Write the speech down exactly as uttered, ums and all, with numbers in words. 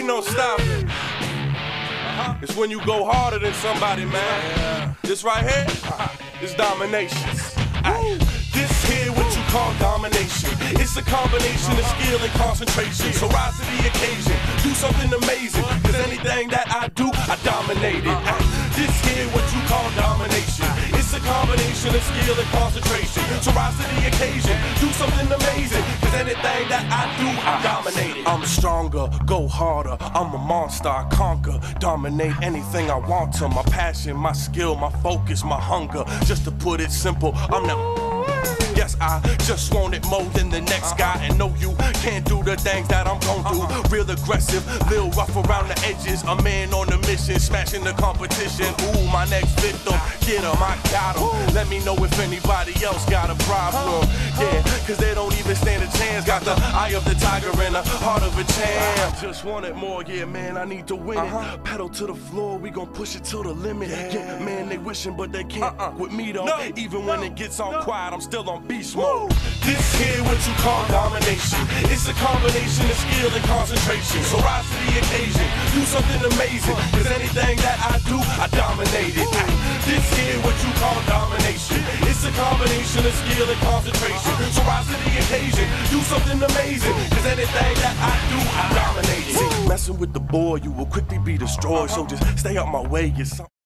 ain't no stopping. Uh-huh. It's when you go harder than somebody, man. Yeah. This right here uh-huh. is domination. Ay, this here what you call domination. It's a combination of skill and concentration. So rise to the occasion, do something amazing. Cause anything that I do, I dominate it. Ay, this here what you call domination. It's a combination of skill and concentration. So rise to the occasion, do something amazing. Cause anything that I do, I dominate it. I'm stronger, go harder. I'm a monster, I conquer. Dominate anything I want to. My passion, my skill, my focus, my hunger. Just to put it simple, I'm the... Yes, I just want it more than the next guy. And no, you can't do the things that I'm gon' do. Real aggressive, little rough around the edges. A man on a mission, smashing the competition. Ooh, my next victim, get him, I got him. Let me know if anybody else got a problem. Yeah, cause they don't even stand a chance. Got the eye of the tiger and the heart of a champ. Just want it more, yeah, man, I need to win it. Pedal to the floor, we gon' push it to the limit. Yeah, man, they wishing, but they can't with me though. Even when it gets all quiet, I'm still on beast mode. This here what you call domination. It's a combination of skill and concentration. So rise to the occasion, do something amazing. Cause anything that I do, I dominate it. This here what you call domination. It's a combination of skill and concentration. So rise to the occasion, do something amazing. Cause anything that I do, I dominate it. See, messing with the boy, you will quickly be destroyed. So just stay out my way, you're something.